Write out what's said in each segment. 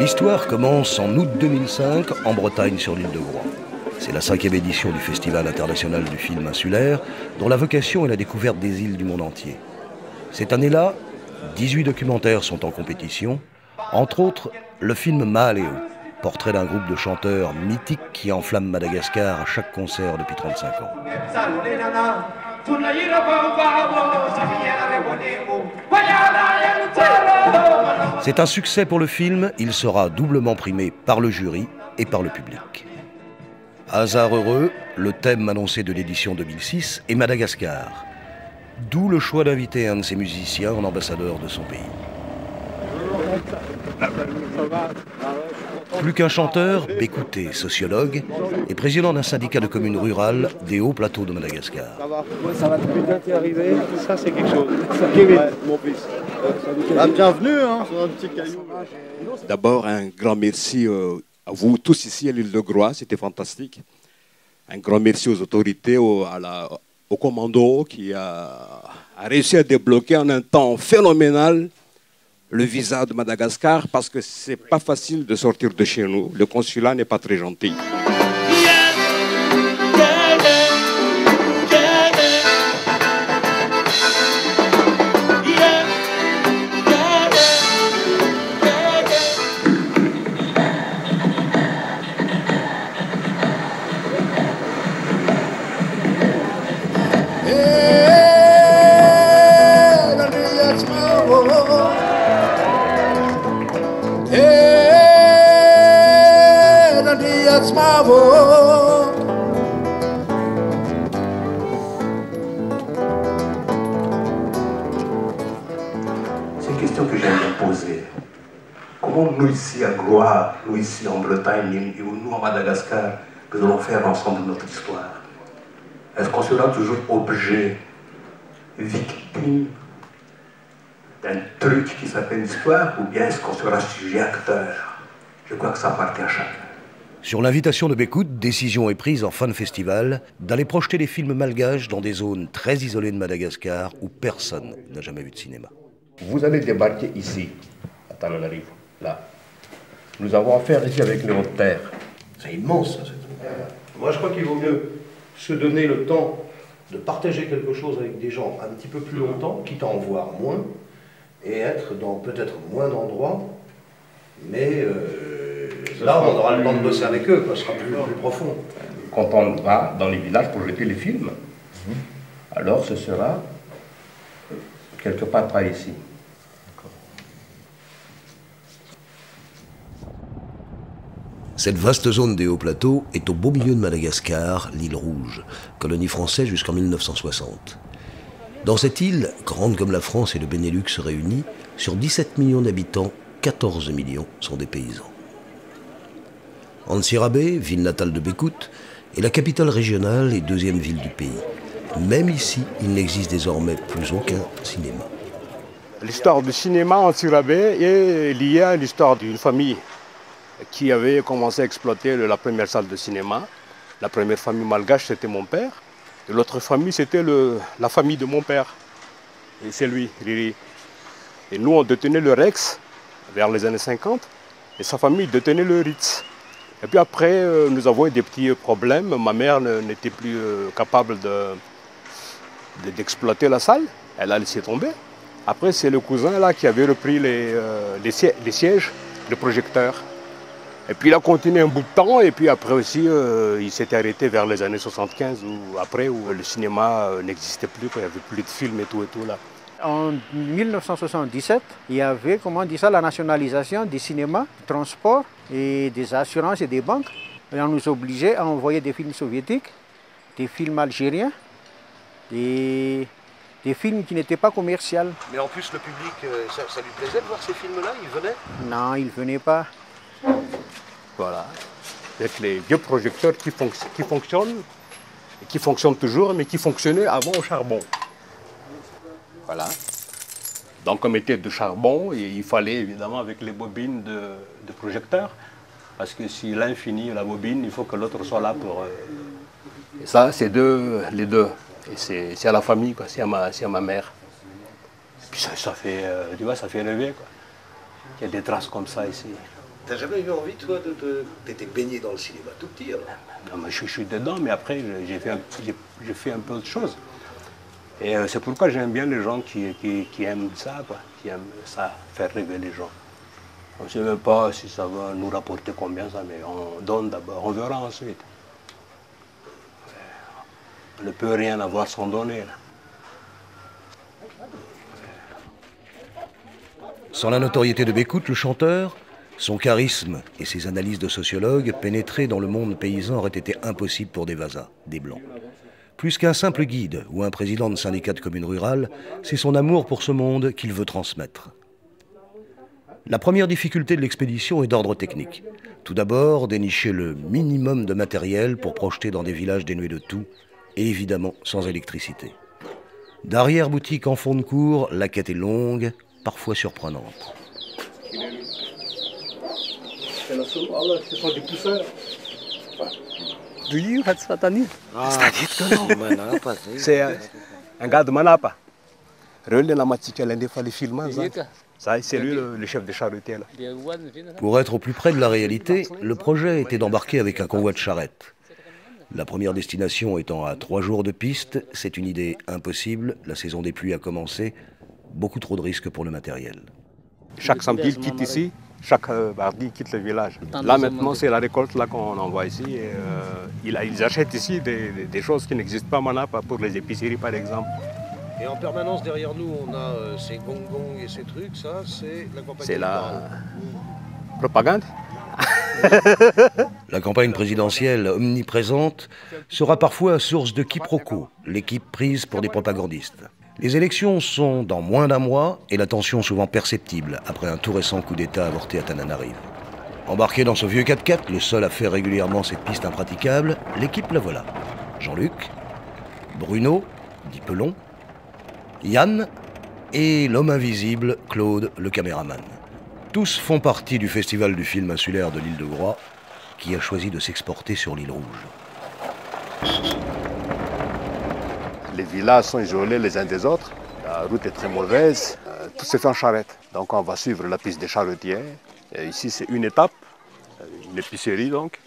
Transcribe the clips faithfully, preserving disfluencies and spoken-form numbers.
L'histoire commence en août deux mille cinq en Bretagne sur l'île de Groix. C'est la cinquième édition du Festival international du film insulaire, dont la vocation est la découverte des îles du monde entier. Cette année-là, dix-huit documentaires sont en compétition, entre autres le film Mahaléo, portrait d'un groupe de chanteurs mythiques qui enflamment Madagascar à chaque concert depuis trente-cinq ans. C'est un succès pour le film, il sera doublement primé par le jury et par le public. Hasard heureux, le thème annoncé de l'édition deux mille six est Madagascar. D'où le choix d'inviter un de ses musiciens en ambassadeur de son pays. Plus qu'un chanteur, Bécouté, sociologue, est président d'un syndicat de communes rurales des hauts plateaux de Madagascar. Ça va, ça va très bien, t'es arrivé. Ça, c'est quelque chose. Kevin, ouais, mon fils. Ah, bienvenue, hein, sur un petit caillou. D'abord, un grand merci euh, à vous tous ici à l'île de Groix, c'était fantastique. Un grand merci aux autorités, au, à la, au commando qui a, a réussi à débloquer en un temps phénoménal le visa de Madagascar, parce que c'est pas facile de sortir de chez nous. Le consulat n'est pas très gentil. C'est une question que j'aime bien poser. Comment nous ici à Groix, nous ici en Bretagne, et nous en Madagascar, nous allons faire ensemble notre histoire? Est-ce qu'on sera toujours objet, victime d'un truc qui s'appelle histoire, ou bien est-ce qu'on sera sujet acteur? Je crois que ça appartient à chacun. Sur l'invitation de Bécoute, décision est prise en fin de festival d'aller projeter les films malgaches dans des zones très isolées de Madagascar où personne n'a jamais vu de cinéma. Vous allez débarquer ici, à Tananarivo, là. Nous avons affaire ici avec les hautes terres. C'est immense, ça. Moi, je crois qu'il vaut mieux se donner le temps de partager quelque chose avec des gens un petit peu plus longtemps, quitte à en voir moins, et être dans peut-être moins d'endroits, mais euh, là, on aura le temps de bosser avec eux, ça sera plus, plus profond. Quand on va dans les villages pour jeter les films, alors ce sera quelque part par ici. Cette vaste zone des hauts plateaux est au beau milieu de Madagascar, l'île Rouge, colonie française jusqu'en mille neuf cent soixante. Dans cette île, grande comme la France et le Benelux réunis, sur dix-sept millions d'habitants, quatorze millions sont des paysans. Antsirabe, ville natale de Bécoute, est la capitale régionale et deuxième ville du pays. Même ici, il n'existe désormais plus aucun cinéma. L'histoire du cinéma en Antsirabe est liée à l'histoire d'une famille qui avait commencé à exploiter la première salle de cinéma. La première famille malgache, c'était mon père. Et l'autre famille, c'était la famille de mon père. Et c'est lui, Riri. Et nous, on détenait le Rex vers les années cinquante. Et sa famille détenait le Ritz. Et puis après, euh, nous avons eu des petits problèmes. Ma mère n'était plus euh, capable de, de, d'exploiter la salle. Elle a laissé tomber. Après, c'est le cousin là, qui avait repris les, euh, les, sièges, les sièges, les projecteurs. Et puis il a continué un bout de temps, et puis après aussi, euh, il s'était arrêté vers les années soixante-quinze, ou après, où le cinéma euh, n'existait plus, quoi. Il n'y avait plus de films et tout et tout là. En mille neuf cent soixante-dix-sept, il y avait, comment on dit ça, la nationalisation du cinéma, du transport et des assurances et des banques. Et on nous obligeait à envoyer des films soviétiques, des films algériens, des, des films qui n'étaient pas commerciaux. Mais en plus, le public, ça, ça lui plaisait de voir ces films-là? Il venait? Non, il ne venait pas. Voilà, avec les vieux projecteurs qui, fonc qui fonctionnent, et qui fonctionnent toujours, mais qui fonctionnaient avant au charbon. Voilà. Donc on mettait de charbon, et il fallait évidemment avec les bobines de, de projecteurs, parce que si l'un finit la bobine, il faut que l'autre soit là pour... Euh... Et ça, c'est deux, les deux. Et c'est à la famille, c'est à, à ma mère. Et puis ça, ça fait, euh, tu vois, ça fait rêver, quoi. Il y a des traces comme ça ici. T'as jamais eu envie, toi, de te... T'étais baigné dans le cinéma tout petit, alors? Non, mais je, je suis dedans, mais après, j'ai fait, fait un peu autre chose. Et euh, c'est pourquoi j'aime bien les gens qui, qui, qui aiment ça, quoi, qui aiment ça, faire rêver les gens. On ne sait même pas si ça va nous rapporter combien ça, mais on donne d'abord, on verra ensuite. On ne peut rien avoir sans donner, là. Sans la notoriété de Bécout, le chanteur, son charisme et ses analyses de sociologue, pénétrer dans le monde paysan aurait été impossible pour des Vasa, des Blancs. Plus qu'un simple guide ou un président de syndicat de communes rurales, c'est son amour pour ce monde qu'il veut transmettre. La première difficulté de l'expédition est d'ordre technique. Tout d'abord, dénicher le minimum de matériel pour projeter dans des villages dénués de tout, et évidemment sans électricité. D'arrière-boutique en fond de cour, la quête est longue, parfois surprenante. C'est un gars de Manapa. C'est lui le, le chef des charretiers. Là. Pour être au plus près de la réalité, le projet était d'embarquer avec un convoi de charrettes. La première destination étant à trois jours de piste, c'est une idée impossible. La saison des pluies a commencé. Beaucoup trop de risques pour le matériel. Chaque samedi, il quitte ici. Chaque euh, mardi, il quitte le village. Là, maintenant, c'est la récolte là qu'on envoie ici. Et, euh, ils, ils achètent ici des, des choses qui n'existent pas à Manapa, pour les épiceries, par exemple. Et en permanence, derrière nous, on a euh, ces gong-gong et ces trucs. Ça, c'est la campagne C'est la propagande. La campagne présidentielle omniprésente sera parfois source de quiproquos, l'équipe prise pour des propagandistes. Les élections sont dans moins d'un mois et la tension souvent perceptible après un tout récent coup d'État avorté à Tananarive. Embarqué dans ce vieux quatre-quatre, le seul à faire régulièrement cette piste impraticable, l'équipe la voilà. Jean-Luc, Bruno, dit Pelon, Yann et l'homme invisible, Claude, le caméraman. Tous font partie du festival du film insulaire de l'île de Groix, qui a choisi de s'exporter sur l'île Rouge. Les villages sont isolés les uns des autres, la route est très mauvaise, euh, tout se fait en charrette. Donc on va suivre la piste des charretiers. Et ici c'est une étape, une épicerie donc.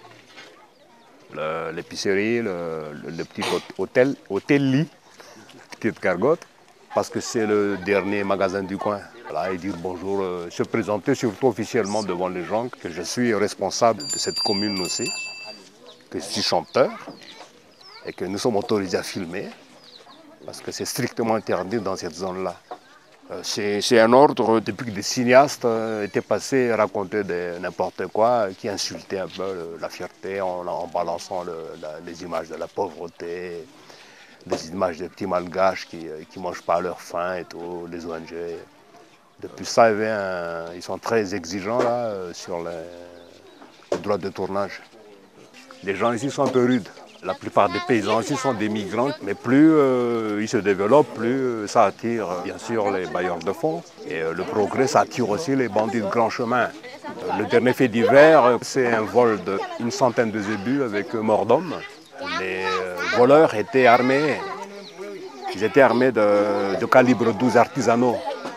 L'épicerie, le, le, le petit hôtel, hôtel-lit, petite gargote, parce que c'est le dernier magasin du coin. Voilà, et dire bonjour, euh, se présenter surtout officiellement devant les gens que je suis responsable de cette commune aussi, que je suis chanteur et que nous sommes autorisés à filmer parce que c'est strictement interdit dans cette zone-là. Euh, c'est un ordre depuis que des cinéastes euh, étaient passés à raconter n'importe quoi, qui insultaient un peu le, la fierté en, en balançant le, la, les images de la pauvreté, des images des petits malgaches qui ne mangent pas à leur faim et tout, les O N G. Depuis ça, il y un, ils sont très exigeants là, sur les, les droits de tournage. Les gens ici sont un peu rudes. La plupart des paysans ici sont des migrants, mais plus euh, ils se développent, plus euh, ça attire euh, bien sûr les bailleurs de fonds. Et euh, le progrès, ça attire aussi les bandits de grand chemin. Euh, le dernier fait divers, euh, c'est un vol d'une centaine de zébus avec euh, mort d'homme. Les euh, voleurs étaient armés, ils étaient armés de, de calibre douze artisanaux.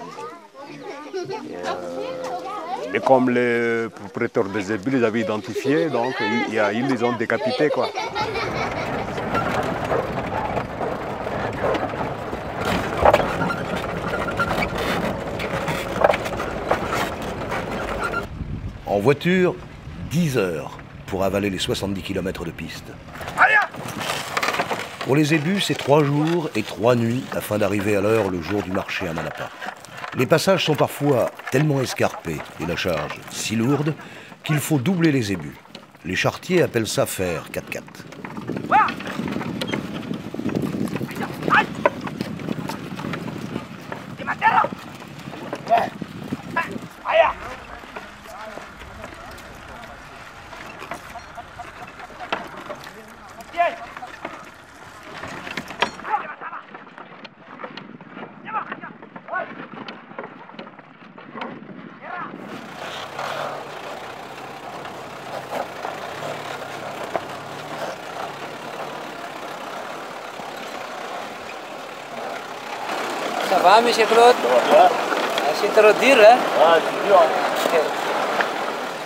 Et comme les propriétaires des zébus les avaient identifiés, donc ils, ils les ont décapités, quoi. En voiture, dix heures pour avaler les soixante-dix kilomètres de piste. Pour les zébus, c'est trois jours et trois nuits afin d'arriver à l'heure le jour du marché à Manapa. Les passages sont parfois tellement escarpés et la charge si lourde qu'il faut doubler les ébus. Les charretiers appellent ça faire quatre-quatre. Ça va, monsieur Claude? C'est trop dur, hein? Ah, c'est dur.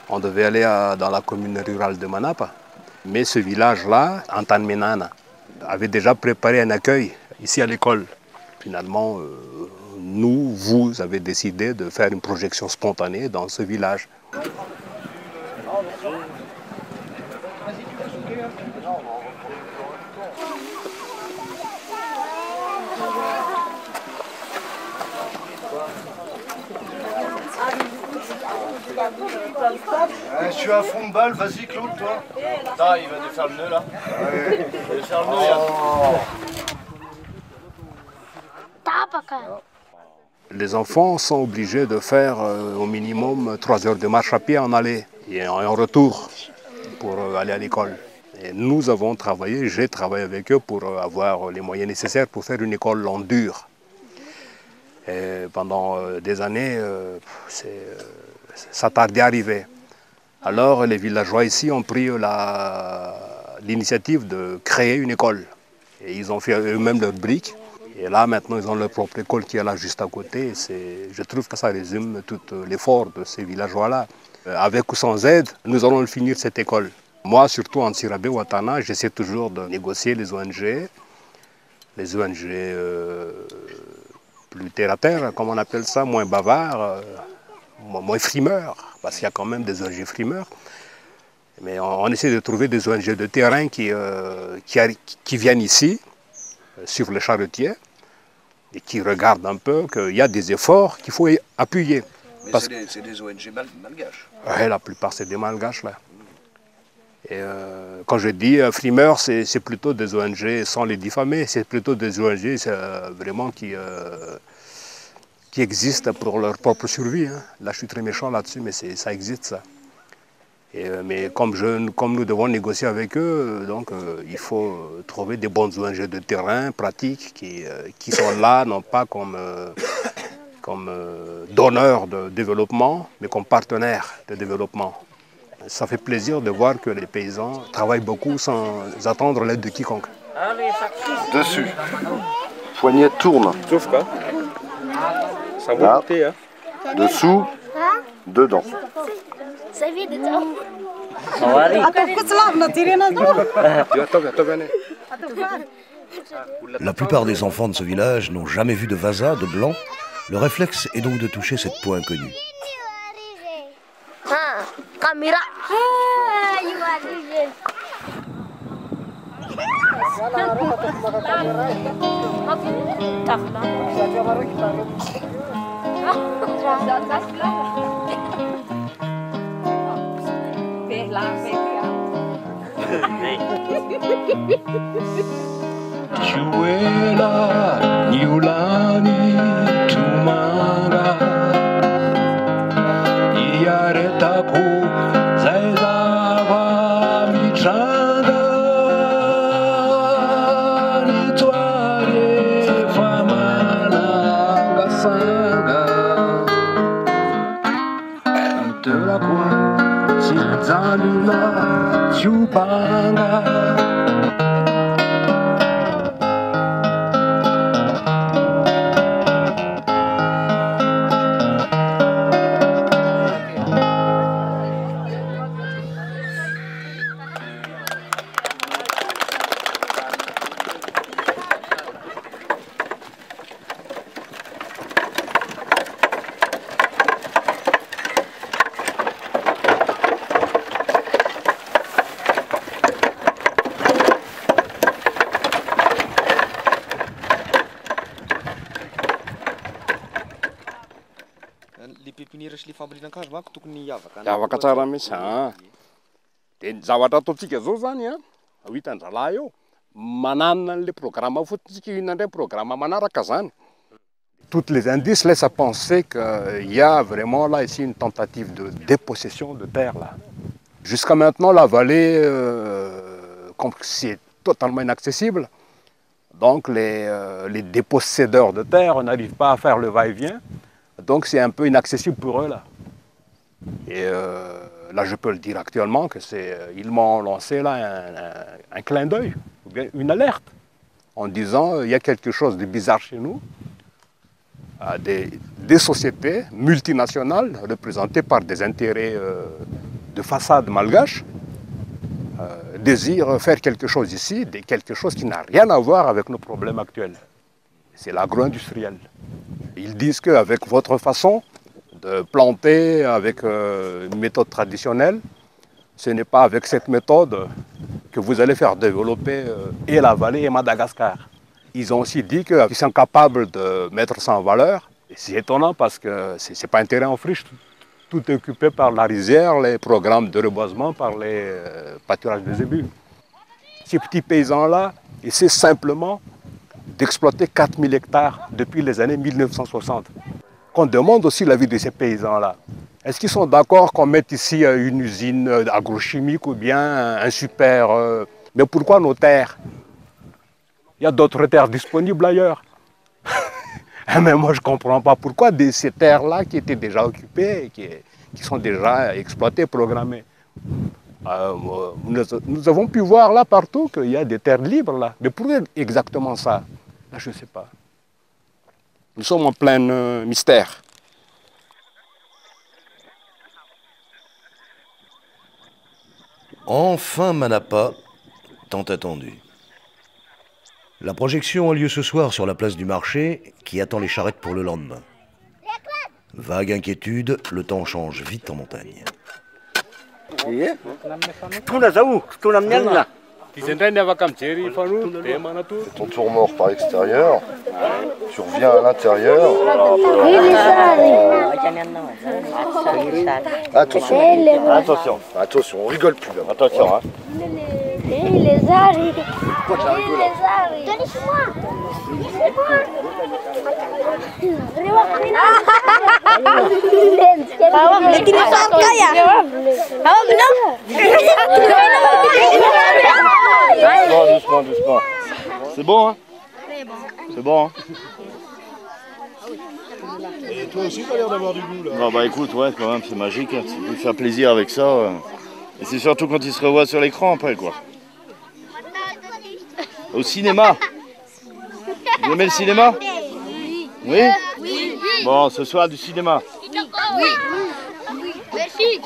On devait aller à, dans la commune rurale de Manapa. Mais ce village-là, Antanmenana, avait déjà préparé un accueil ici à l'école. Finalement, euh, nous, vous avez décidé de faire une projection spontanée dans ce village. Ouais, je suis à fond de balle, vas-y Claude, toi. Attends, il va te faire le nœud là. Ouais. Il va te faire le nœud là. Les enfants sont obligés de faire euh, au minimum trois heures de marche à pied en aller et en, en retour pour euh, aller à l'école. Et nous avons travaillé, j'ai travaillé avec eux pour euh, avoir les moyens nécessaires pour faire une école en dur. Et pendant euh, des années, euh, euh, ça tardait à arriver. Alors les villageois ici ont pris l'initiative de créer une école. Et ils ont fait eux-mêmes leurs briques. Et là, maintenant, ils ont leur propre école qui est là juste à côté. Je trouve que ça résume tout l'effort de ces villageois-là. Avec ou sans aide, nous allons finir cette école. Moi, surtout en Nsirabé ou Atana, j'essaie toujours de négocier les O N G, les O N G euh, plus terre à terre, comme on appelle ça, moins bavards, euh, moins frimeurs, parce qu'il y a quand même des O N G frimeurs. Mais on, on essaie de trouver des O N G de terrain qui, euh, qui, qui viennent ici, euh, sur les charretiers, et qui regardent un peu qu'il y a des efforts qu'il faut appuyer. Mais c'est des, des O N G mal, malgaches. Oui, la plupart c'est des malgaches là. Et euh, quand je dis euh, frimeurs, c'est plutôt des O N G, sans les diffamer, c'est plutôt des O N G euh, vraiment qui, euh, qui existent pour leur propre survie. Hein. Là je suis très méchant là-dessus, mais ça existe ça. Et, euh, mais comme, je, comme nous devons négocier avec eux, donc euh, il faut trouver des bonnes O N G de terrain, pratiques, qui, euh, qui sont là, non pas comme, euh, comme euh, donneurs de développement, mais comme partenaires de développement. Ça fait plaisir de voir que les paysans travaillent beaucoup sans attendre l'aide de quiconque. Dessus. Poignet tourne. Sauf quoi? Ça va monter, hein. Dessous, dedans. La plupart des enfants de ce village n'ont jamais vu de vasa, de blanc. Le réflexe est donc de toucher cette peau inconnue. Kamera. Ah, you Chuela, Niulani, Tumanga, Iaretaku, Zaizava, Michanga, Nituare, Famana, Gasanga, Terakwa, Chizalula, Chupanga. Miavaka tsara mihitsy a dia ny zavatra ataontsika zao zany a ho hitan-dralahy eo mananona an'ilay programme fotsika inandray programme manaraka zany. Toutes les indices laissent à penser qu'il y a vraiment là ici une tentative de dépossession de terre là. Jusqu'à maintenant la vallée euh, c'est totalement inaccessible. Donc les, euh, les dépossédeurs de terre n'arrivent pas à faire le va-et-vient. Donc c'est un peu inaccessible pour eux là. Et euh, là je peux le dire actuellement que c'est, euh, ils m'ont lancé là un, un, un clin d'œil, ou bien une alerte, en disant euh, il y a quelque chose de bizarre chez nous. Des, des sociétés multinationales représentées par des intérêts euh, de façade malgache, euh, désirent faire quelque chose ici, quelque chose qui n'a rien à voir avec nos problèmes actuels. C'est l'agro-industriel. Ils disent qu'avec votre façon de planter avec euh, une méthode traditionnelle, ce n'est pas avec cette méthode que vous allez faire développer euh, et la vallée et Madagascar. Ils ont aussi dit qu'ils sont capables de mettre ça en valeur. C'est étonnant parce que ce n'est pas un terrain en friche. Tout est occupé par la rizière, les programmes de reboisement, par les euh, pâturages des ébus. Ces petits paysans-là essaient simplement d'exploiter quatre mille hectares depuis les années mille neuf cent soixante. Qu'on demande aussi l'avis de ces paysans-là. Est-ce qu'ils sont d'accord qu'on mette ici une usine agrochimique ou bien un super... Euh... Mais pourquoi nos terres? Il y a d'autres terres disponibles ailleurs. Mais moi, je ne comprends pas pourquoi de ces terres-là qui étaient déjà occupées, qui, qui sont déjà exploitées, programmées. Euh, nous, nous avons pu voir là partout qu'il y a des terres libres là. Mais pourquoi exactement ça? Là, je ne sais pas. Nous sommes en plein euh, mystère. Enfin Manapa, tant attendu. La projection a lieu ce soir sur la place du marché qui attend les charrettes pour le lendemain. Vague inquiétude, le temps change vite en montagne. C'est ton tour mort par l'extérieur, tu reviens à l'intérieur. Attention, attention, attention, on rigole plus là. Attention, hein. Les arrêts. Donnez-moi. Doucement, doucement, doucement. C'est bon, hein? C'est bon, hein? Et toi aussi, tu as l'air d'avoir du goût, là. Non, bah écoute, ouais, quand même, c'est magique. Hein. Tu peux faire plaisir avec ça. Euh. Et c'est surtout quand il se revoit sur l'écran après, quoi. Au cinéma. Vous aimez le cinéma? Oui. Oui? Bon, ce soir, du cinéma. Oui. Merci.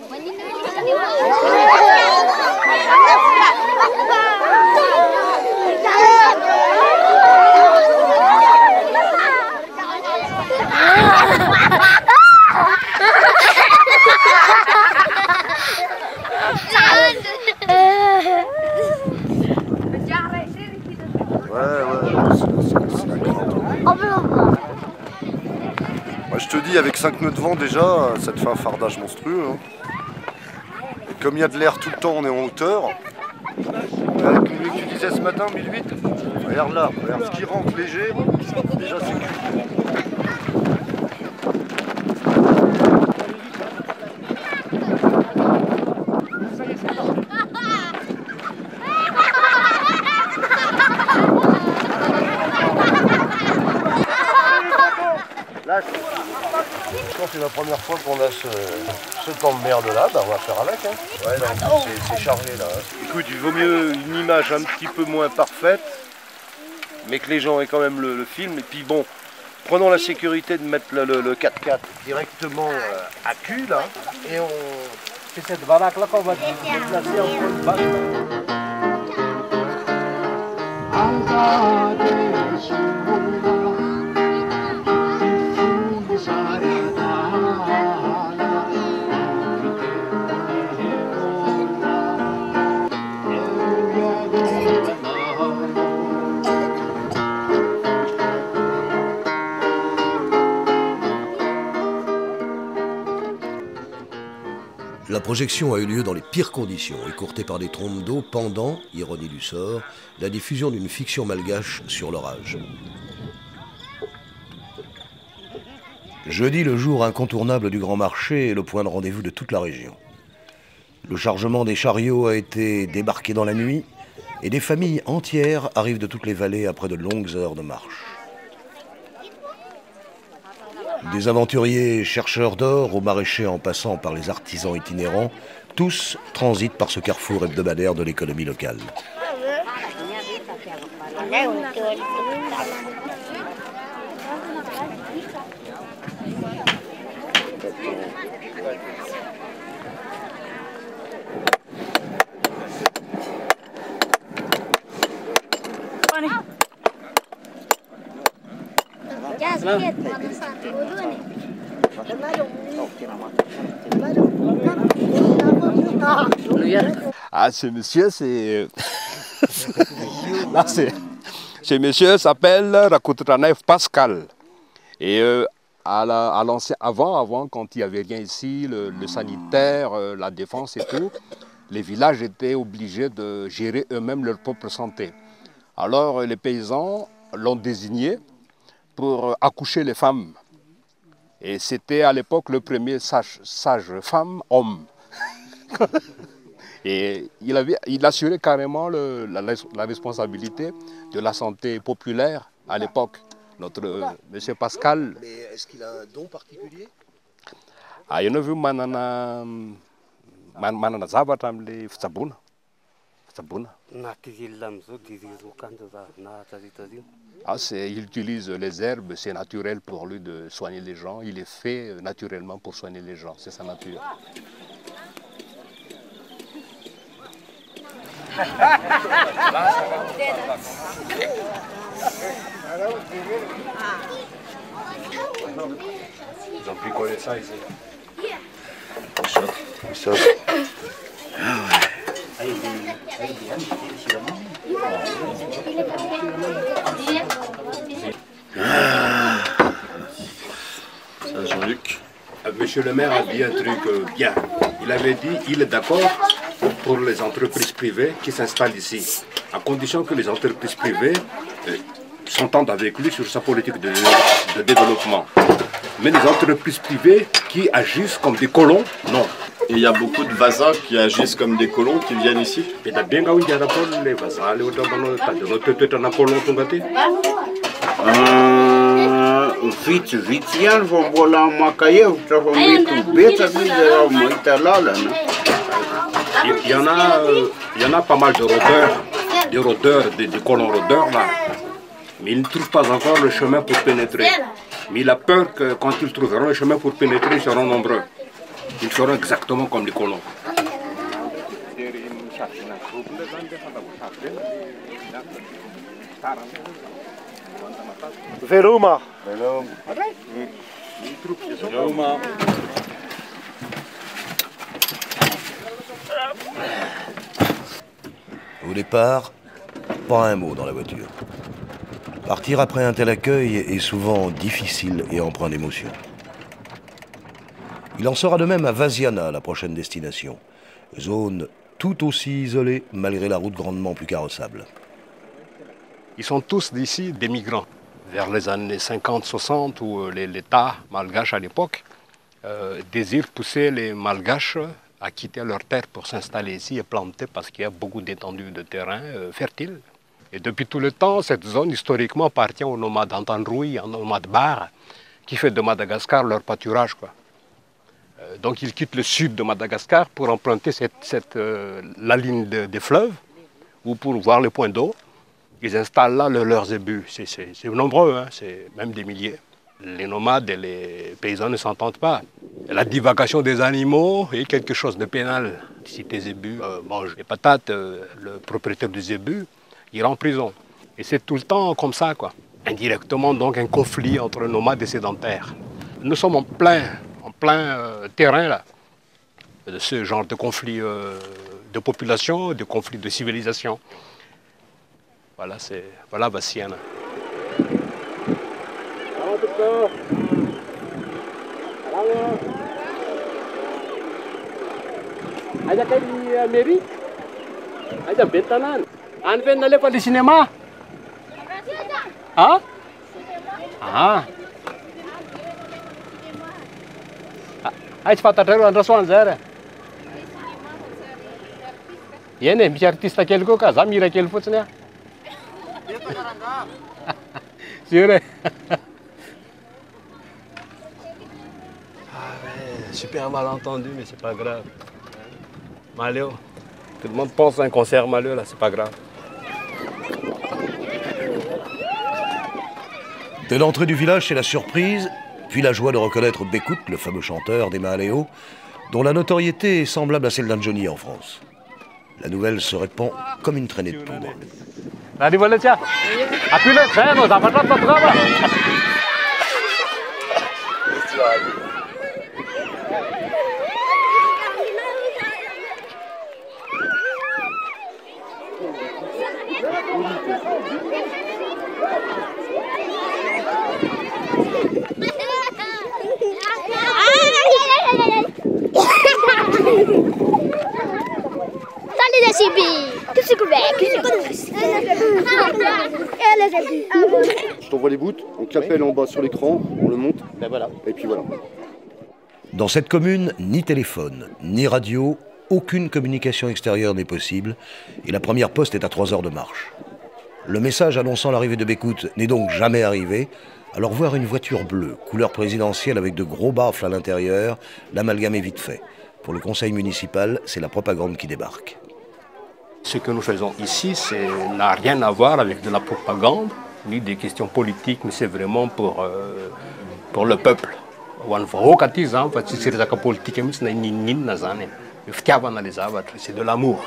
Ouais, ouais. Moi, je te dis, avec cinq nœuds de vent déjà, ça te fait un fardage monstrueux. Hein. Et comme il y a de l'air tout le temps, on est en hauteur. Avec celui que tu disais ce matin, mille huit, regarde là, regarde ce qui rentre léger, déjà c'est cuit. Je pense que c'est la première fois qu'on a ce, ce temps de merde là, bah on va faire avec. Hein. Ouais, non, c'est chargé là. Hein. Écoute, il vaut mieux une image un petit peu moins parfaite, mais que les gens aient quand même le, le film. Et puis bon, prenons la sécurité de mettre le, le, le quatre quatre directement euh, à cul là, et on... C'est cette baraque là qu'on va déplacer en point de base. La projection a eu lieu dans les pires conditions, écourtée par des trompes d'eau pendant, ironie du sort, la diffusion d'une fiction malgache sur l'orage. Jeudi, le jour incontournable du grand marché est le point de rendez-vous de toute la région. Le chargement des chariots a été débarqué dans la nuit et des familles entières arrivent de toutes les vallées après de longues heures de marche. Des aventuriers chercheurs d'or aux maraîchers en passant par les artisans itinérants, tous transitent par ce carrefour hebdomadaire de l'économie locale. Ah, ce monsieur, c'est... Là, c'est... Ce monsieur s'appelle Rakoutranev Pascal. Et euh, à la, à avant, avant, quand il n'y avait rien ici, le, le sanitaire, euh, la défense et tout, les villages étaient obligés de gérer eux-mêmes leur propre santé. Alors les paysans l'ont désigné pour accoucher les femmes. Et c'était à l'époque le premier sage, sage femme homme. Et il, avait, il assurait carrément le, la, la responsabilité de la santé populaire à l'époque. Notre euh, monsieur Pascal. Mais est-ce qu'il a un don particulier? Ah, il y en a vu manana manana zavatra amle fitsabona. Fitsabona. Ah, il utilise les herbes, c'est naturel pour lui de soigner les gens. Il est fait naturellement pour soigner les gens, c'est sa nature. Ils ont picolé ça ici. Ça. Ça, Jean-Luc. Monsieur le maire a dit un truc euh, bien. Il avait dit il est d'accord pour les entreprises privées qui s'installent ici, à condition que les entreprises privées euh, s'entendent avec lui sur sa politique de, de développement. Mais les entreprises privées qui agissent comme des colons, non. Et il y a beaucoup de vasas qui agissent comme des colons qui viennent ici. Et il y a bien les vasas, les Vite, vite, il y a un volant macaillé, Il y en a, euh, il y en a pas mal de rôdeurs, des rôdeurs, des, des colons rôdeurs là. Mais ils ne trouvent pas encore le chemin pour pénétrer. Mais il a peur que quand ils trouveront le chemin pour pénétrer, ils seront nombreux. Ils seront exactement comme les colons. Veluma. Veluma. Au départ, pas un mot dans la voiture. Partir après un tel accueil est souvent difficile et empreint d'émotion. Il en sera de même à Vasiana, la prochaine destination. Zone tout aussi isolée malgré la route grandement plus carrossable. Ils sont tous d'ici des migrants. Vers les années cinquante soixante, où l'État malgache à l'époque euh, désire pousser les malgaches à quitter leur terre pour s'installer ici et planter parce qu'il y a beaucoup d'étendues de terrain euh, fertiles. Et depuis tout le temps, cette zone historiquement appartient aux nomades Antandroui, aux nomades Bar, qui fait de Madagascar leur pâturage, quoi. Euh, donc ils quittent le sud de Madagascar pour emprunter cette, cette, euh, la ligne de, des fleuves ou pour voir les points d'eau. Ils installent là le, leurs ébus. C'est nombreux, hein, c'est même des milliers. Les nomades et les paysans ne s'entendent pas. La divagation des animaux est quelque chose de pénal. Si tes ébus euh, mangent les patates, euh, le propriétaire des ébus ira en prison. Et c'est tout le temps comme ça, quoi. Indirectement, donc, un conflit entre nomades et sédentaires. Nous sommes en plein, en plein euh, terrain, là, de ce genre de conflit euh, de population, de conflit de civilisation. Voilà, c'est voilà Vasiana. Aja kay Mary. Aja betanan. An ven na lepa di cinema. Ah? Ah. Ai fatatero andra soan zara. Yene misy artiste kely koa ka za mira kely fotsiny. C'est vrai. Ah ouais, super malentendu, mais c'est pas grave. Maléo. Tout le monde pense à un concert malheureux, là, c'est pas grave. Dès l'entrée du village, c'est la surprise, puis la joie de reconnaître Bécout, le fameux chanteur des Maléo, dont la notoriété est semblable à celle d'un Johnny en France. La nouvelle se répand comme une traînée de poudre. Tadi boleh cak? Aku lihat saya mau dapat apa berapa? Je t'envoie les bouts, on capelle en bas sur l'écran, on le monte, ben voilà. Et puis voilà. Dans cette commune, ni téléphone, ni radio, aucune communication extérieure n'est possible et la première poste est à trois heures de marche. Le message annonçant l'arrivée de Bécout n'est donc jamais arrivé, alors voir une voiture bleue, couleur présidentielle avec de gros baffles à l'intérieur, l'amalgame est vite fait. Pour le conseil municipal, c'est la propagande qui débarque. Ce que nous faisons ici, n'a rien à voir avec de la propagande, ni des questions politiques, mais c'est vraiment pour, euh, pour le peuple. C'est de l'amour.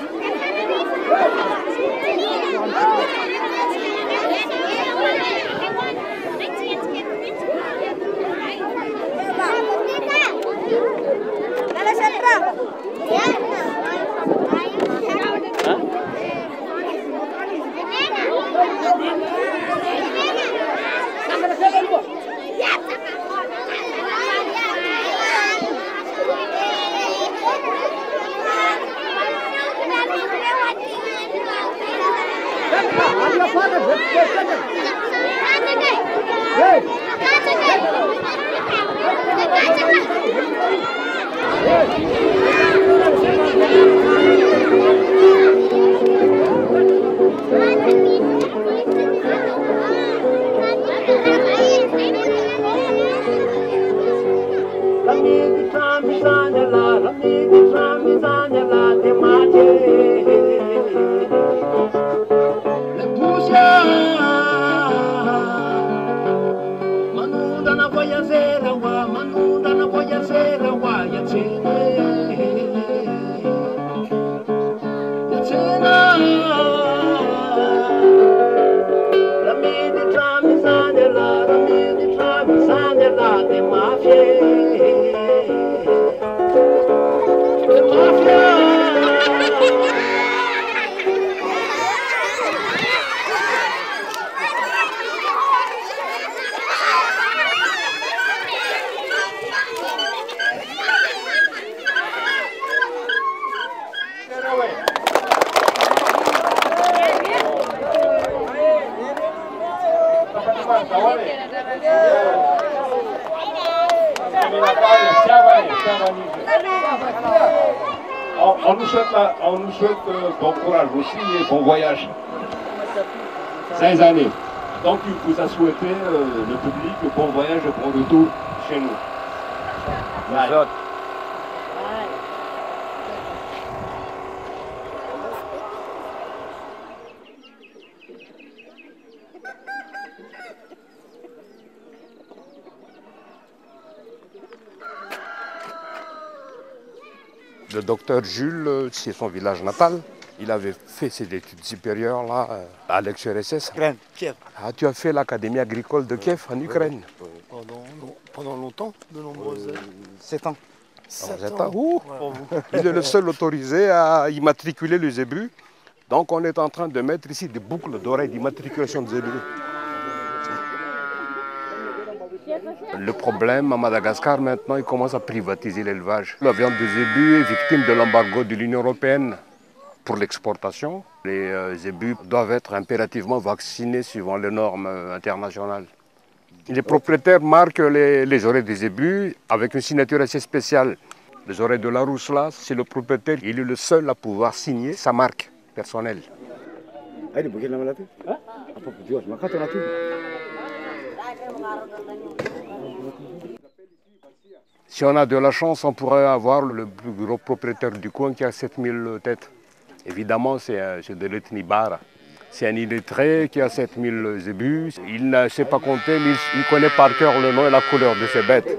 On, on nous souhaite, la, on nous souhaite euh, bon courage aussi et bon voyage. seize années. Donc il vous a souhaité, euh, le public, bon voyage et bon retour chez nous. Bye. Le docteur Jules, c'est son village natal. Il avait fait ses études supérieures là, à l'ex-U R S S. Kiev. Ah, tu as fait l'académie agricole de Kiev en Ukraine. Oui, oui. Pendant, pendant longtemps, de nombreuses années. Sept ans. Sept ans. Ouh. Il est le seul autorisé à immatriculer les zébus. Donc on est en train de mettre ici des boucles d'oreilles d'immatriculation de zébus. Le problème à Madagascar maintenant, il commence à privatiser l'élevage. La viande de zébus est victime de l'embargo de l'Union européenne pour l'exportation. Les euh, zébus doivent être impérativement vaccinés suivant les normes euh, internationales. Les propriétaires marquent les, les oreilles des zébus avec une signature assez spéciale. Les oreilles de la rousse là, c'est le propriétaire, il est le seul à pouvoir signer sa marque personnelle. Si on a de la chance, on pourrait avoir le plus gros propriétaire du coin qui a sept mille têtes. Évidemment, c'est de l'ethnie Bara. C'est un illettré qui a sept mille zébus. Il ne sait pas compter, mais il connaît par cœur le nom et la couleur de ses bêtes.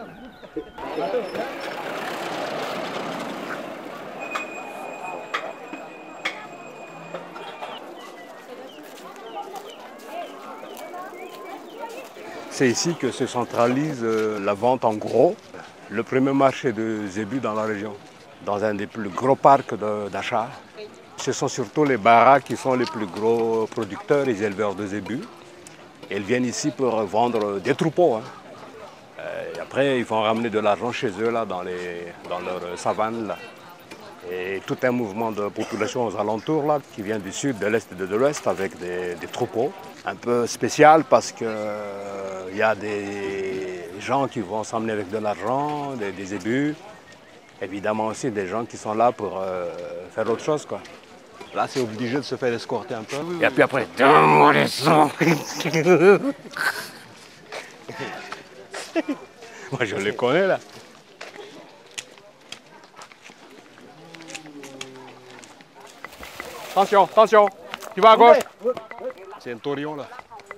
C'est ici que se centralise la vente en gros, le premier marché de zébus dans la région, dans un des plus gros parcs d'achat. Ce sont surtout les Baras qui sont les plus gros producteurs et éleveurs de zébus. Ils viennent ici pour vendre des troupeaux. Hein. Et après, ils vont ramener de l'argent chez eux, là, dans, les, dans leur savane. Là. Et tout un mouvement de population aux alentours là, qui vient du sud, de l'est et de l'ouest avec des, des troupeaux. un peu spécial parce qu'il euh, y a des gens qui vont s'emmener avec de l'argent, des, des ébus. Évidemment aussi des gens qui sont là pour euh, faire autre chose, quoi. Là, c'est obligé de se faire escorter un peu. Et puis après, donne-moi les sons. Moi, je les connais, là. Attention, attention. Tu vas à gauche. C'est un taurion, là.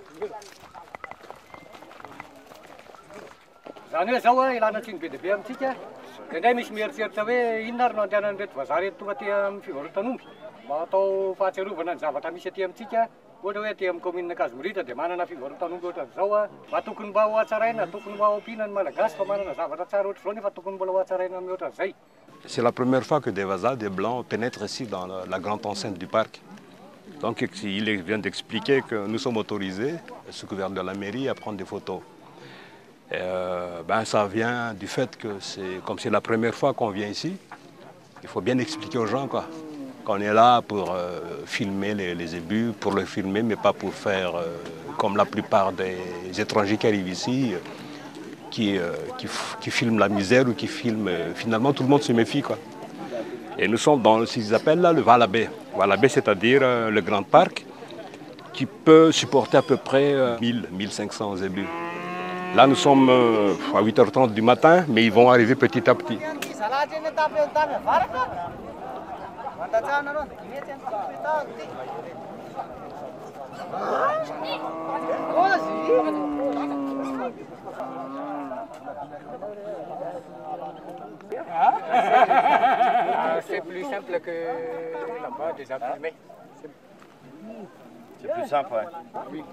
Zany zao a ilana-tsiny be dia be amintsika. Dia indray misy mieritseritra hoe inona ary no andehanan'ireto vazaha reto tonga aty amin'ny fivarotan-omby mba atao fahatsiarovana ny zavatra misy aty amintsika. Ohatra hoe aty amin'ny commune Kazimoritra dia manana fivarotan-omby ohatra zao a. Mba tokony mba ho hatsaraina, tokony mba ho ampiana ny malagasy fa manana zavatra tsara ohatra izao nefa tokony mbola ho hatsaraina amin'ny ohatra izay. C'est la première fois que des Vasas, des Blancs, pénètrent ici dans la, la grande enceinte du parc. Donc il vient d'expliquer que nous sommes autorisés, sous couvert de la mairie, à prendre des photos. Et euh, ben, ça vient du fait que c'est comme c'est la première fois qu'on vient ici. Il faut bien expliquer aux gens quoi, qu'on est là pour euh, filmer les, les ébus, pour le filmer, mais pas pour faire euh, comme la plupart des étrangers qui arrivent ici, qui, euh, qui, qui filment la misère ou qui filment... Euh, finalement, tout le monde se méfie, quoi. Et nous sommes dans ce qu'ils appellent là, le Val-Abbé. Val-Abbé, c'est-à-dire euh, le grand parc qui peut supporter à peu près euh, mille à mille cinq cents ébus. Là, nous sommes euh, à huit heures trente du matin, mais ils vont arriver petit à petit. C'est plus simple que là-bas, déjà filmé. C'est plus simple, ouais. Oui.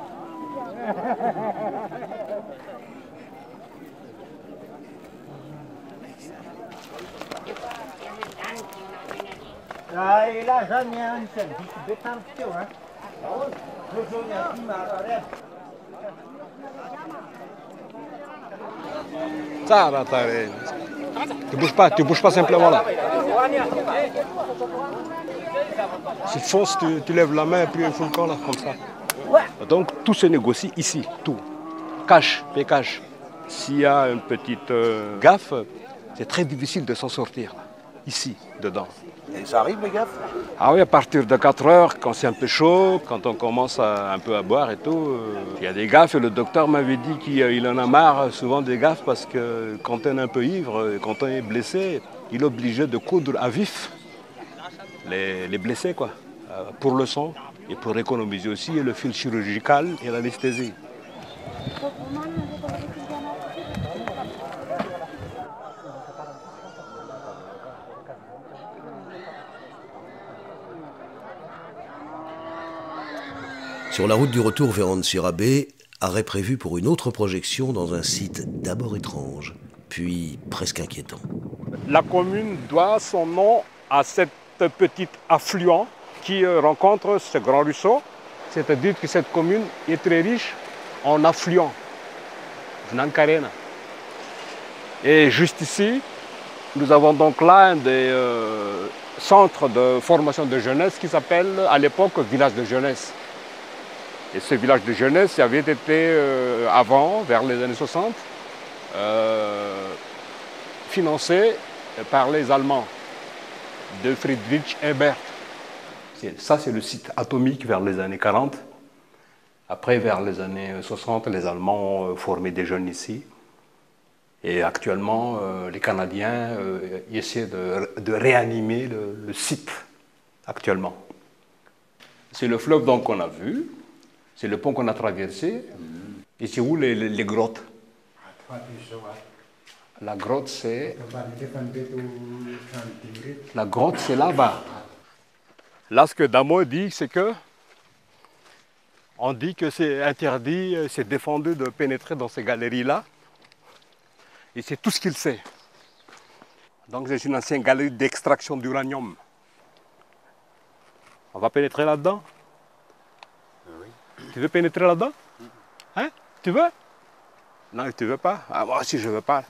Aí lá já me antes, betam teu, hein? Ça, là, tu bouges pas, tu bouges pas simplement là. Si tu fonces, tu, tu lèves la main et puis il faut le corps là, comme ça. Donc tout se négocie ici, tout. Cash, fais cash. S'il y a une petite euh, gaffe, c'est très difficile de s'en sortir, là, ici, dedans. Et ça arrive les gaffes? Ah oui, à partir de quatre heures, quand c'est un peu chaud, quand on commence à, un peu à boire et tout, il euh, y a des gaffes et le docteur m'avait dit qu'il euh, en a marre souvent des gaffes parce que quand on est un peu ivre, quand on est blessé, il est obligé de coudre à vif les, les blessés quoi, euh, pour le sang et pour économiser aussi le fil chirurgical et l'anesthésie. Sur la route du retour vers Antsirabe, arrêt prévu pour une autre projection dans un site d'abord étrange, puis presque inquiétant. La commune doit son nom à cet petit affluent qui rencontre ce grand ruisseau. C'est-à-dire que cette commune est très riche en affluents, Nankarena. Et juste ici, nous avons donc là un des euh, centres de formation de jeunesse qui s'appelle à l'époque village de jeunesse. Et ce village de jeunesse avait été euh, avant, vers les années soixante, euh, financé par les Allemands de Friedrich Ebert. Ça, c'est le site atomique vers les années quarante. Après, vers les années soixante, les Allemands ont formé des jeunes ici. Et actuellement, euh, les Canadiens euh, essaient de, de réanimer le, le site actuellement. C'est le fleuve donc qu'on a vu. C'est le pont qu'on a traversé. Et c'est où les, les, les grottes? La grotte, c'est... La grotte, c'est là-bas. Là, ce que Damo dit, c'est que... On dit que c'est interdit, c'est défendu de pénétrer dans ces galeries-là. Et c'est tout ce qu'il sait. Donc c'est une ancienne galerie d'extraction d'uranium. On va pénétrer là-dedans? Tu veux pénétrer là-dedans? Hein? Tu veux? Non, tu veux pas? Ah, moi aussi, je veux pas.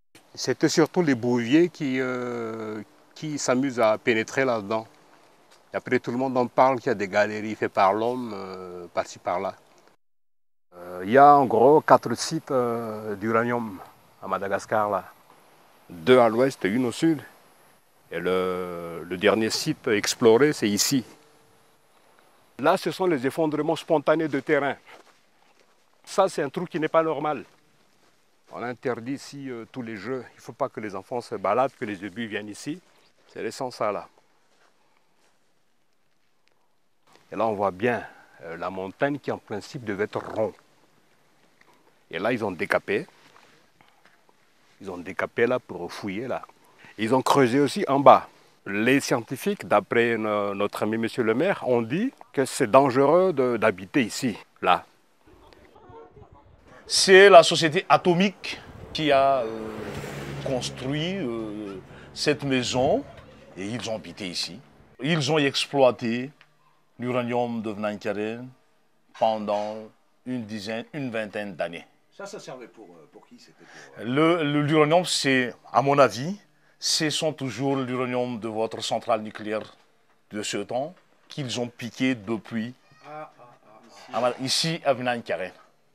C'était surtout les bouviers qui, euh, qui s'amusent à pénétrer là-dedans. Et après, tout le monde en parle qu'il y a des galeries faites par l'homme, euh, par-ci, par-là. Euh, il y a en gros quatre sites euh, d'uranium à Madagascar, là. Deux à l'ouest et une au sud. Et le, le dernier site exploré, c'est ici. Là, ce sont les effondrements spontanés de terrain. Ça, c'est un truc qui n'est pas normal. On interdit ici euh, tous les jeux. Il ne faut pas que les enfants se baladent, que les ébus viennent ici. C'est laissant ça, là. Et là, on voit bien euh, la montagne qui, en principe, devait être ronde. Et là, ils ont décapé. Ils ont décapé là pour fouiller là. Ils ont creusé aussi en bas. Les scientifiques, d'après no- notre ami monsieur le maire, ont dit que c'est dangereux de- d'habiter ici, là. C'est la société atomique qui a euh, construit euh, cette maison et ils ont habité ici. Ils ont exploité l'uranium de Vnankaren pendant une dizaine, une vingtaine d'années. Ça, ça servait pour, pour qui? C'était pour... Le, le- l'uranium, c'est, à mon avis, ce sont toujours l'uranium de votre centrale nucléaire de ce temps qu'ils ont piqué depuis Ah, ah, ah, ici, ici à Vnankaren.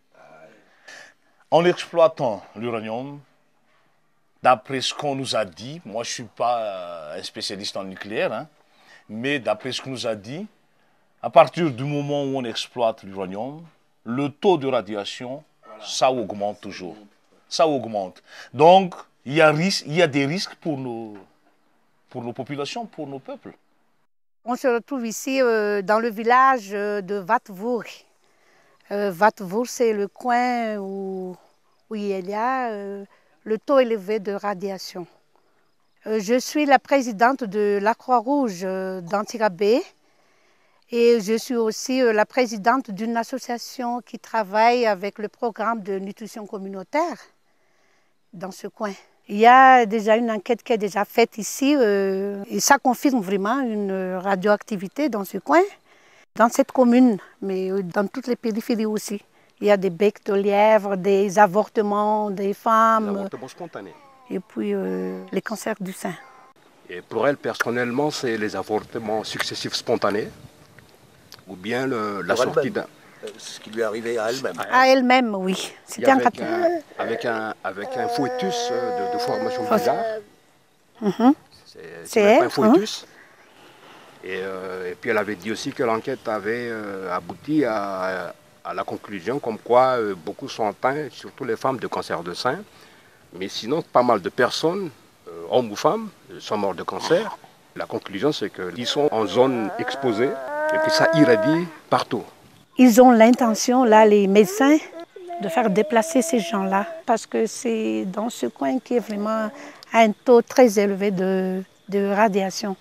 En exploitant l'uranium, d'après ce qu'on nous a dit, moi je ne suis pas euh, un spécialiste en nucléaire, hein, mais d'après ce qu'on nous a dit, à partir du moment où on exploite l'uranium, le taux de radiation, voilà, ça augmente toujours. Ça augmente. Donc, il y a, risque, il y a des risques pour nos, pour nos populations, pour nos peuples. On se retrouve ici euh, dans le village de Vatvour. Euh, Vatvour, c'est le coin où, où il y a euh, le taux élevé de radiation. Euh, je suis la présidente de la Croix-Rouge euh, d'Antirabé et je suis aussi euh, la présidente d'une association qui travaille avec le programme de nutrition communautaire dans ce coin. Il y a déjà une enquête qui est déjà faite ici euh, et ça confirme vraiment une radioactivité dans ce coin. Dans cette commune, mais dans toutes les périphéries aussi. Il y a des becs de lièvre, des avortements des femmes. Des avortements spontanés. Et puis euh, les cancers du sein. Et pour elle, personnellement, c'est les avortements successifs spontanés ou bien le, la Pour sortie d'un... Ce qui lui est arrivé à elle-même. À elle-même, oui. C'était un avec, un, avec, un, avec un fœtus de, de formation bizarre. Mm-hmm. C'est elle, un fœtus. Hein? Et, euh, et puis elle avait dit aussi que l'enquête avait euh, abouti à, à la conclusion comme quoi euh, beaucoup sont atteints, surtout les femmes, de cancer de sein. Mais sinon, pas mal de personnes, euh, hommes ou femmes, sont morts de cancer. La conclusion, c'est qu'ils sont en zone exposée et puis ça irradie partout. Ils ont l'intention, là, les médecins, de faire déplacer ces gens-là parce que c'est dans ce coin qui est vraiment un taux très élevé de, de radiation.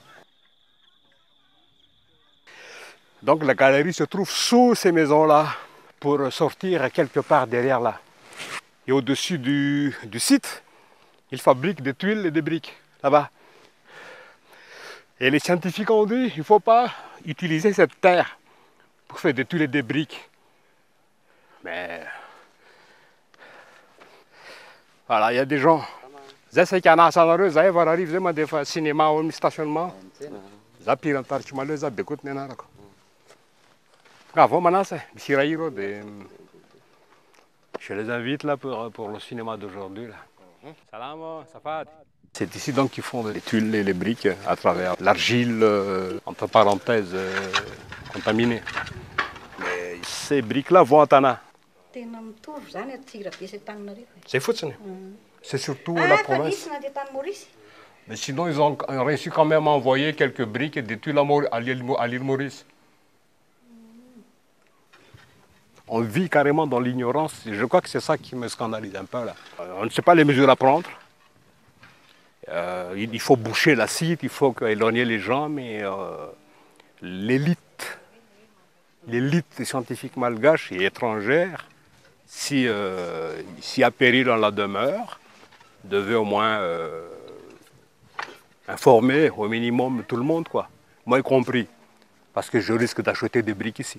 Donc la galerie se trouve sous ces maisons-là pour sortir quelque part derrière là. Et au-dessus du, du site, ils fabriquent des tuiles et des briques, là-bas. Et les scientifiques ont dit qu'il ne faut pas utiliser cette terre pour faire des tuiles et des briques. Mais voilà, il y a des gens. Zé qui en a ça dans le zé, va arriver à des cinéma ou un stationnement. Zé pire en tarche malheureux, zé bécoute n'en a. Je les invite là pour, pour le cinéma d'aujourd'hui. C'est ici donc qu'ils font les tuiles et les briques à travers l'argile, euh, entre parenthèses, euh, contaminée. Mais ces briques-là vont à Tana. C'est fou, ce n'est. C'est surtout la province. Mais sinon, ils ont réussi quand même à envoyer quelques briques et des tuiles à l'île Maurice. On vit carrément dans l'ignorance. Je crois que c'est ça qui me scandalise un peu là. On ne sait pas les mesures à prendre. Euh, il faut boucher la site, il faut éloigner les gens, mais euh, l'élite, l'élite scientifique malgache et étrangère, si, euh, si à péril dans la demeure, devait au moins euh, informer au minimum tout le monde, quoi. Moi y compris, parce que je risque d'acheter des briques ici.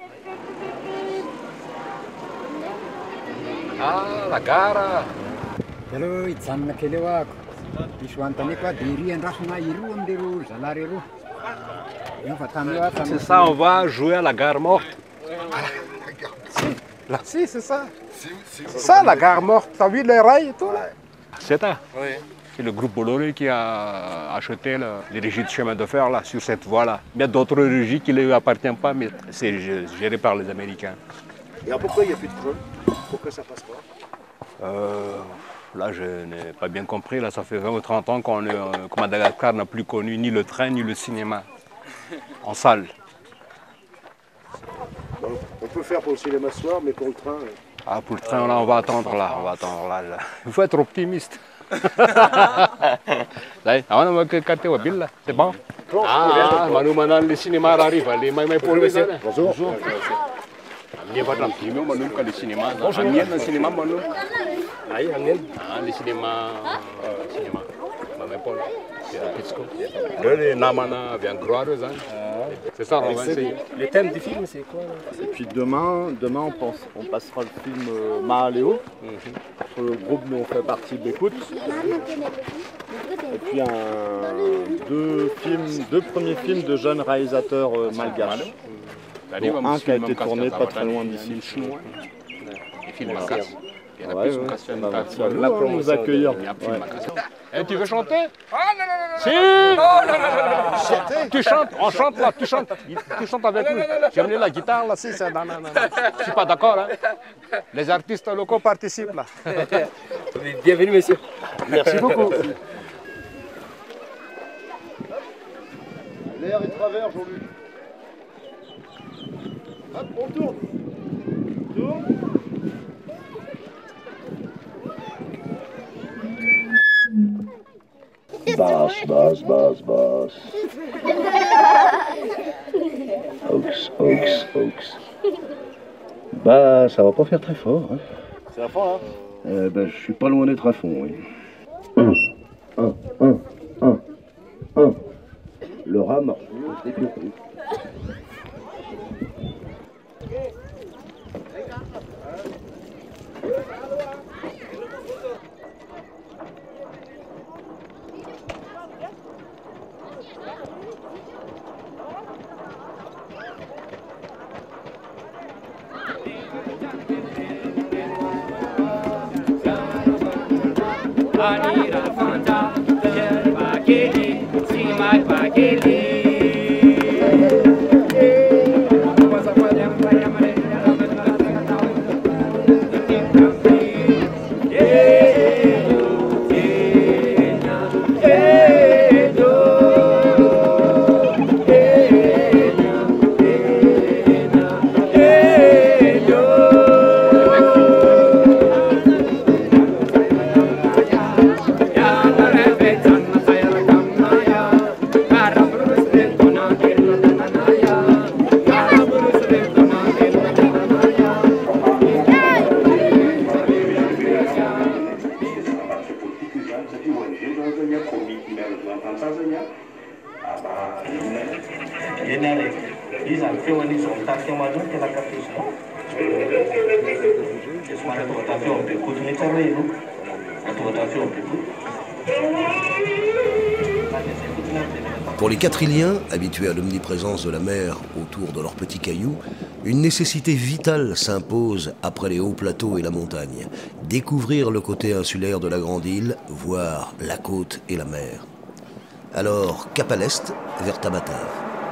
Ah, la gara. Hello, it's Anna Kelewak. This one, Tanikwa, Diri and Rasna, Iru, and Deru, Zalarero. C'est ça, on va jouer à la gare morte. Là, si, c'est ça. C'est ça, la gare morte. T'as vu les rails et tout là? C'est ça. Oui. C'est le groupe Bolloré qui a acheté le, les régies de chemin de fer là, sur cette voie-là. Il y a d'autres régies qui ne lui appartiennent pas, mais c'est géré par les Américains. Et pourquoi il n'y a plus de train? Pourquoi ça passe pas? euh, Là, je n'ai pas bien compris. Là, ça fait vingt ou trente ans qu'on est, euh, que Madagascar n'a plus connu ni le train ni le cinéma en salle. Donc, on peut faire pour le cinéma ce soir, mais pour le train... Ah, pour le train, là, on va attendre là. On va attendre là. là. Il faut être optimiste. C'est bon? Ah, Manu Manan, le cinéma arrive. Les mains pour le Bonjour. Bonjour. Il va tranquille, Manu, que le cinéma. Bonjour. Le cinéma, Manu. Ah, le cinéma. Cinéma. Le Namana vient croire, c'est ça, on va essayer. Le thème du film, c'est quoi? Et puis demain, demain on, pense, on passera le film euh, Mahaléo. Mm-hmm. Sur le groupe dont on fait partie d'écoute. Et puis un, deux, films, deux premiers films de jeunes réalisateurs euh, malgaches. Dont un qui a été tourné pas très loin d'ici. Les films malgaches. Ouais, ouais, bah, merci à vous pour nous accueillir. Ouais. Et tu veux chanter? Ah non, non, non, si. non, non, non, non, si. Tu chantes, on chante là, tu chantes. Tu chantes avec nous. J'ai amené la guitare là, si, c'est... Non, non, non. Je suis pas d'accord, hein. Les artistes locaux participent là. Bienvenue, monsieur. Merci beaucoup. L'air est travers, Jean-Luc. Hop, on tourne. Tourne. Basse, basse, basse, basse. Ox, ox, ox. Bah, ça va pas faire très fort. Hein. C'est à fond, hein? Euh, ben, je suis pas loin d'être à fond, oui. Un, un, un, un, un. Le rat marche mieux, je l'ai compris. Anira Fanta, Yerba Geli, Simai Bageli. Pour les quatriliens, habitués à l'omniprésence de la mer autour de leurs petits cailloux, une nécessité vitale s'impose après les hauts plateaux et la montagne. Découvrir le côté insulaire de la grande île, voir la côte et la mer. Alors, cap à l'est, vers Tamatave.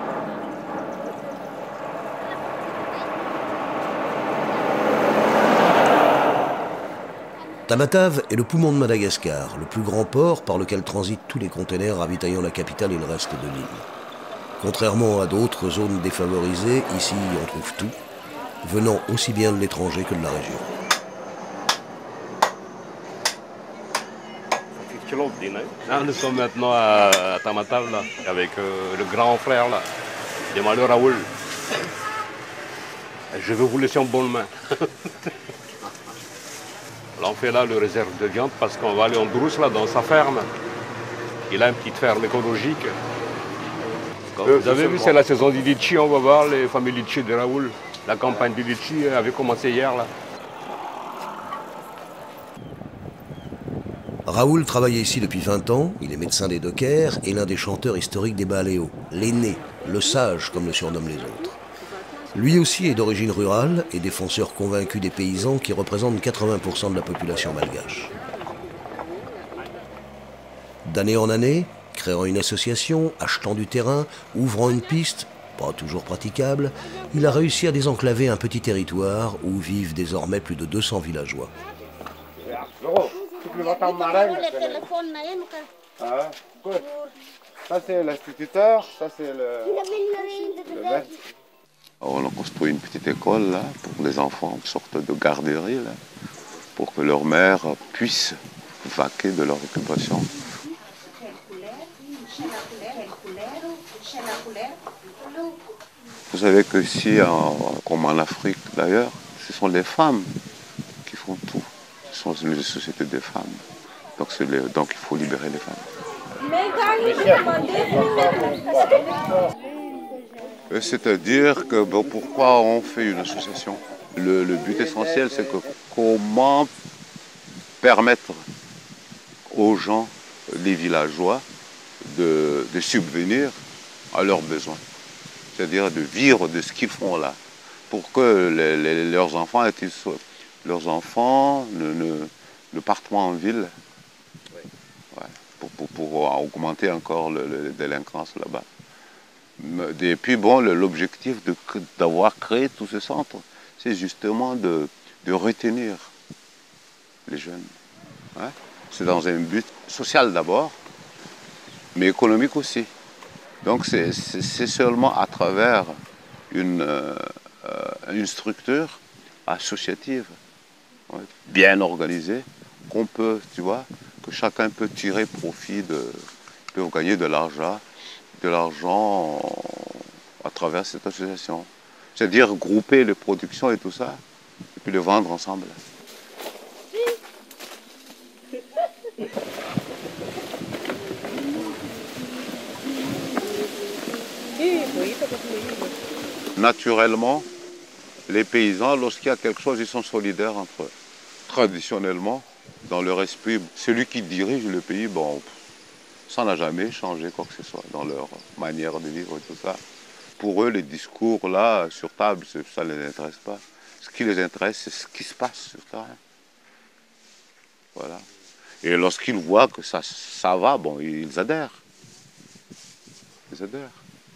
Tamatave est le poumon de Madagascar, le plus grand port par lequel transitent tous les containers ravitaillant la capitale et le reste de l'île. Contrairement à d'autres zones défavorisées, ici on trouve tout, venant aussi bien de l'étranger que de la région. Ah, nous sommes maintenant à, à Tamatave, là, avec euh, le grand frère là, de Malo Raoul. Je vais vous laisser en bonne main. Là, on fait là le réserve de viande parce qu'on va aller en brousse là dans sa ferme. Il a une petite ferme écologique. Euh, vous avez vu, c'est la saison du litchi, on va voir les familles litchi de Raoul. La campagne du litchi avait commencé hier là. Raoul travaille ici depuis vingt ans, il est médecin des dockers et l'un des chanteurs historiques des Baléos, l'aîné, le sage comme le surnomment les autres. Lui aussi est d'origine rurale et défenseur convaincu des paysans qui représentent quatre-vingts pour cent de la population malgache. D'année en année, créant une association, achetant du terrain, ouvrant une piste, pas toujours praticable, il a réussi à désenclaver un petit territoire où vivent désormais plus de deux cents villageois. Ça c'est l'instituteur, ça c'est le, le maître. On a construit une petite école là, pour les enfants, une sorte de garderie, là, pour que leur mère puisse vaquer de leur occupation. Vous savez que ici, comme en Afrique d'ailleurs, ce sont les femmes qui font tout. Ce sont les sociétés des femmes. Donc, les, donc il faut libérer les femmes. C'est-à-dire que bon, pourquoi on fait une association? Le, le but essentiel, c'est que comment permettre aux gens, les villageois, de, de subvenir à leurs besoins. C'est-à-dire de vivre de ce qu'ils font là, pour que les, les, leurs enfants, leurs enfants ne, ne, ne partent pas en ville, ouais, pour, pour, pour augmenter encore le, le, la délinquance là-bas. Et puis bon, l'objectif d'avoir créé tout ce centre, c'est justement de, de retenir les jeunes. Ouais. C'est dans un but social d'abord, mais économique aussi. Donc c'est seulement à travers une, euh, une structure associative, ouais, bien organisée, qu'on peut, tu vois, que chacun peut tirer profit, de, peut gagner de l'argent, de l'argent à travers cette association. C'est-à-dire grouper les productions et tout ça, et puis les vendre ensemble. Naturellement, les paysans, lorsqu'il y a quelque chose, ils sont solidaires entre eux. Traditionnellement, dans leur esprit, celui qui dirige le pays, bon, ça n'a jamais changé quoi que ce soit dans leur manière de vivre et tout ça. Pour eux, les discours là, sur table, ça ne les intéresse pas. Ce qui les intéresse, c'est ce qui se passe sur terrain. Voilà. Et lorsqu'ils voient que ça, ça va, bon, ils adhèrent. Ils adhèrent.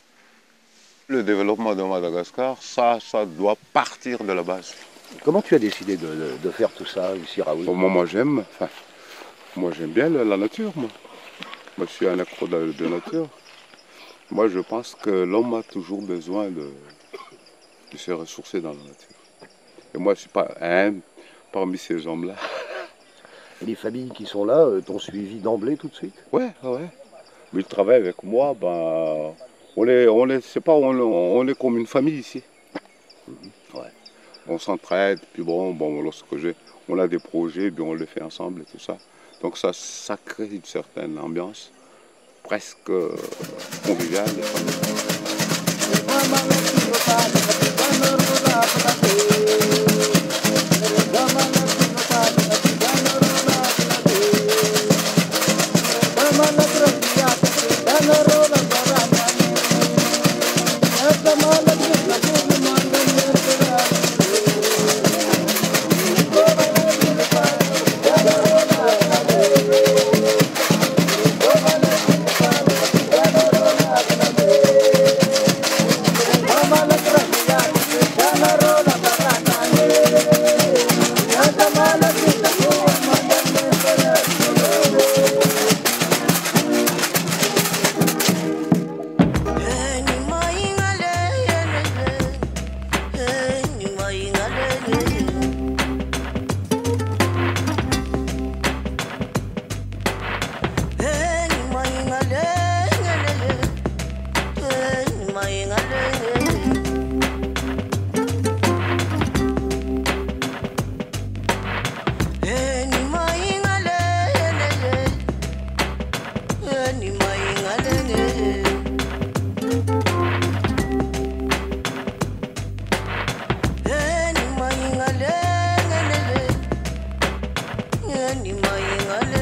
Le développement de Madagascar, ça, ça doit partir de la base. Comment tu as décidé de, de, de faire tout ça ici, Raoul? Bon, moi, j'aime. Enfin, moi, j'aime bien la, la nature, moi. Moi, je suis un accro de, de nature. Moi, je pense que l'homme a toujours besoin de, de se ressourcer dans la nature. Et moi, je ne suis pas un parmi ces hommes-là. Les familles qui sont là t'ont suivi d'emblée tout de suite? Ouais, ouais. Mais ils travaillent avec moi, ben, on est, on est, c'est pas, on, on est comme une famille ici. Mm-hmm. Ouais. On s'entraide, puis bon, bon, lorsque j'ai, on a des projets, puis on les fait ensemble et tout ça. Donc ça, ça crée une certaine ambiance presque euh, conviviale. Animal